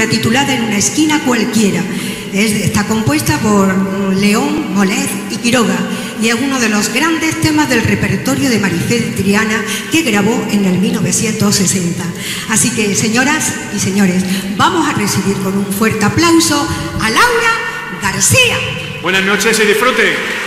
titulada En una esquina cualquiera. Está compuesta por León, Molez y Quiroga y es uno de los grandes temas del repertorio de Marifé de Triana que grabó en el 1960. Así que, señoras y señores, vamos a recibir con un fuerte aplauso a Laura García. Buenas noches y disfruten.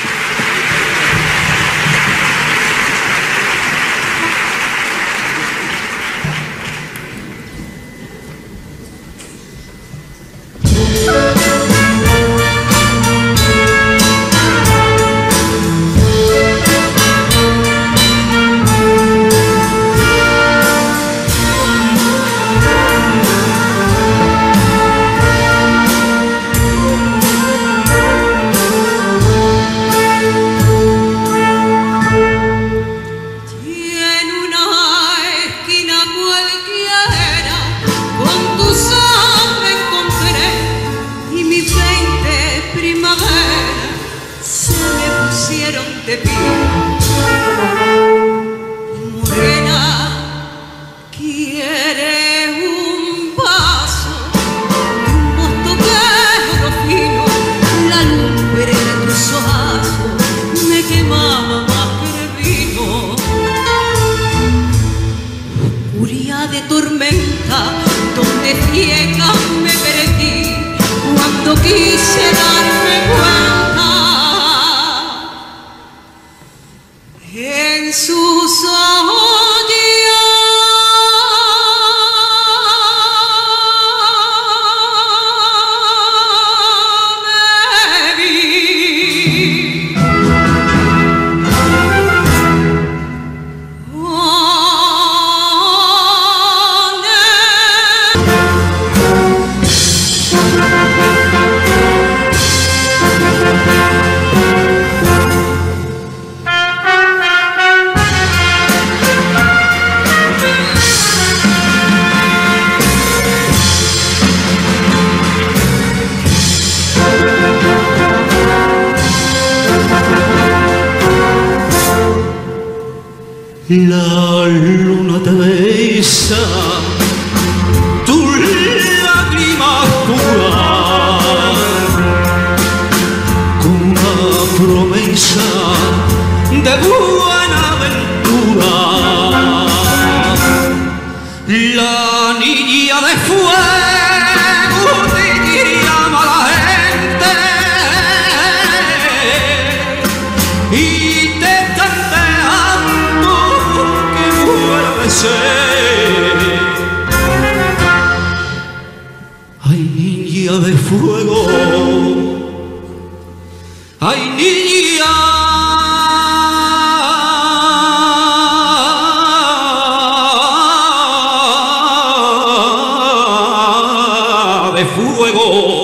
La luna te besa, tu lágrima pura, con una promesa de buena aventura. La niña de fuego te llama a la gente y te ay, niña de fuego, ay, niña de fuego.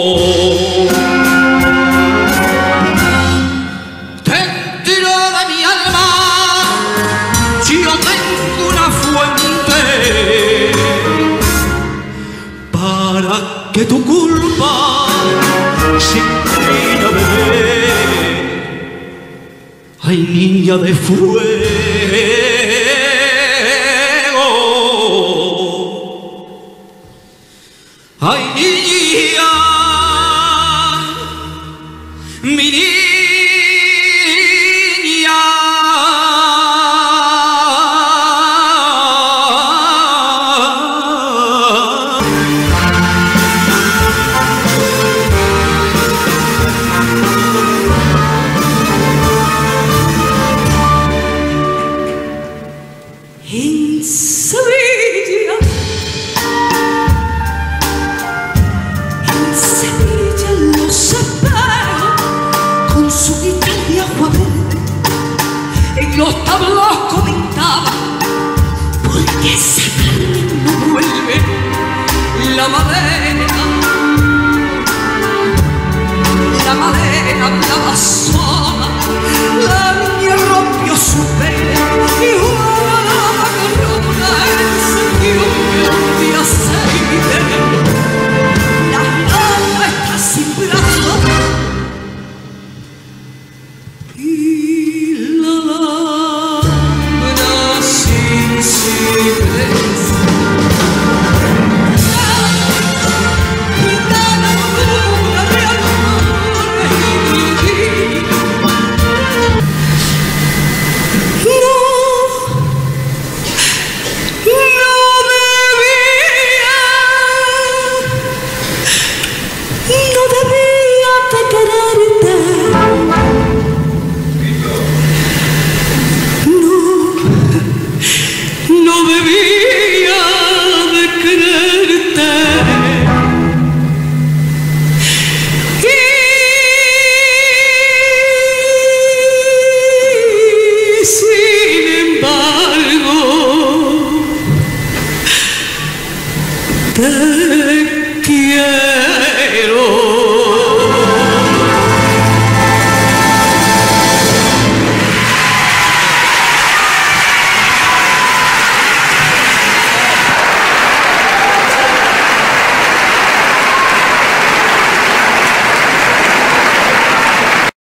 Que tu culpa sin pena bebé, ay, niña de fuego, ay, niña, mi niña. En Sevilla los espero con su guitarra de agua verde. En los tablos comentaba, porque esa carne no vuelve. La madera hablaba sola, la niña rompió su pena y encendió un día aceite. La alma está sin brazos y la lámpara sin ciprés. te quiero.